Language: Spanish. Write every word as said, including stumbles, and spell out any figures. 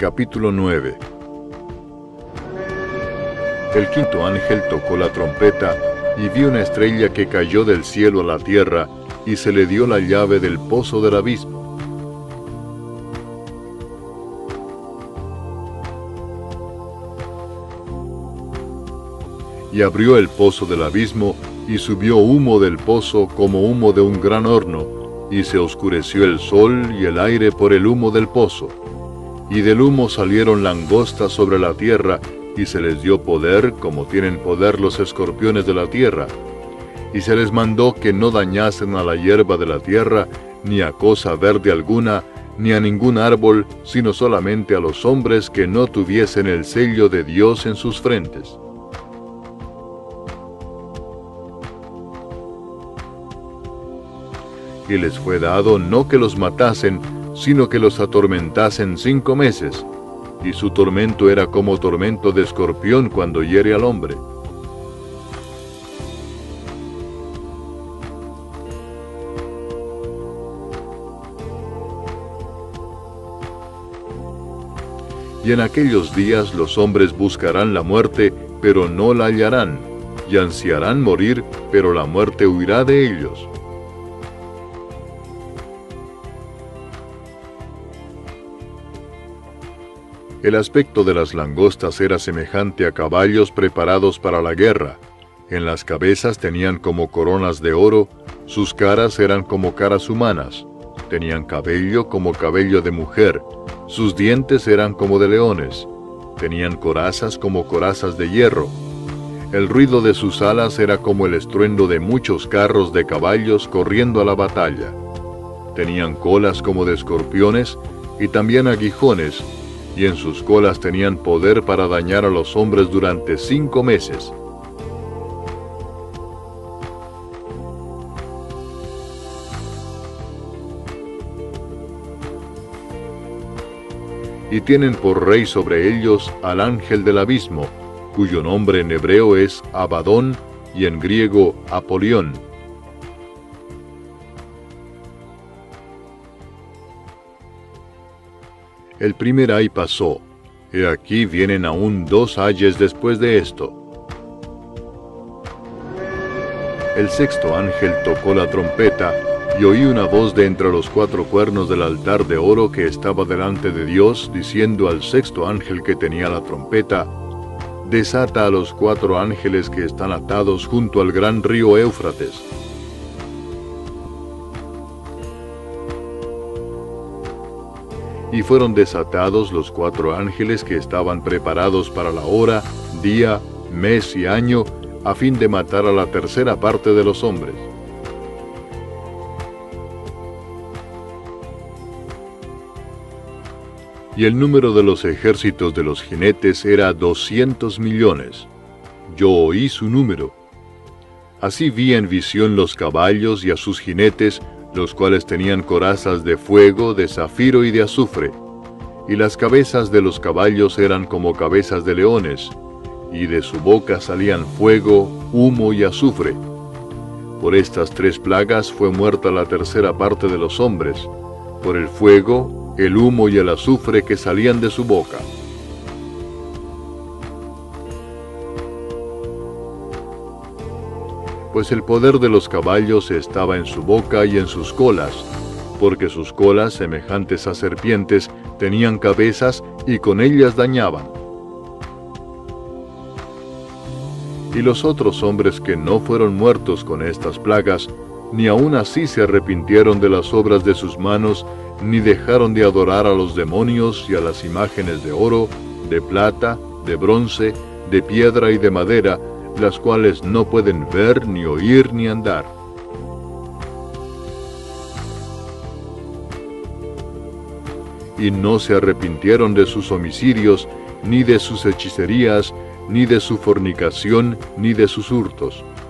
Capítulo nueve. El quinto ángel tocó la trompeta, y vi una estrella que cayó del cielo a la tierra, y se le dio la llave del pozo del abismo. Y abrió el pozo del abismo, y subió humo del pozo como humo de un gran horno, y se oscureció el sol y el aire por el humo del pozo. Y del humo salieron langostas sobre la tierra, y se les dio poder como tienen poder los escorpiones de la tierra. Y se les mandó que no dañasen a la hierba de la tierra, ni a cosa verde alguna, ni a ningún árbol, sino solamente a los hombres que no tuviesen el sello de Dios en sus frentes. Y les fue dado no que los matasen, sino que los atormentasen cinco meses, y su tormento era como tormento de escorpión cuando hiere al hombre. Y en aquellos días los hombres buscarán la muerte, pero no la hallarán, y ansiarán morir, pero la muerte huirá de ellos. El aspecto de las langostas era semejante a caballos preparados para la guerra. En las cabezas tenían como coronas de oro, sus caras eran como caras humanas, tenían cabello como cabello de mujer, sus dientes eran como de leones, tenían corazas como corazas de hierro. El ruido de sus alas era como el estruendo de muchos carros de caballos corriendo a la batalla. Tenían colas como de escorpiones y también aguijones, y en sus colas tenían poder para dañar a los hombres durante cinco meses. Y tienen por rey sobre ellos al ángel del abismo, cuyo nombre en hebreo es Abadón y en griego Apolión. El primer ay pasó, he aquí vienen aún dos ayes después de esto. El sexto ángel tocó la trompeta, y oí una voz de entre los cuatro cuernos del altar de oro que estaba delante de Dios, diciendo al sexto ángel que tenía la trompeta: desata a los cuatro ángeles que están atados junto al gran río Éufrates. Y fueron desatados los cuatro ángeles que estaban preparados para la hora, día, mes y año, a fin de matar a la tercera parte de los hombres. Y el número de los ejércitos de los jinetes era doscientos millones. Yo oí su número. Así vi en visión los caballos y a sus jinetes, los cuales tenían corazas de fuego, de zafiro y de azufre, y las cabezas de los caballos eran como cabezas de leones, y de su boca salían fuego, humo y azufre. Por estas tres plagas fue muerta la tercera parte de los hombres, por el fuego, el humo y el azufre que salían de su boca. Pues el poder de los caballos estaba en su boca y en sus colas, porque sus colas, semejantes a serpientes, tenían cabezas y con ellas dañaban. Y los otros hombres que no fueron muertos con estas plagas, ni aun así se arrepintieron de las obras de sus manos, ni dejaron de adorar a los demonios y a las imágenes de oro, de plata, de bronce, de piedra y de madera, las cuales no pueden ver, ni oír, ni andar. Y no se arrepintieron de sus homicidios, ni de sus hechicerías, ni de su fornicación, ni de sus hurtos.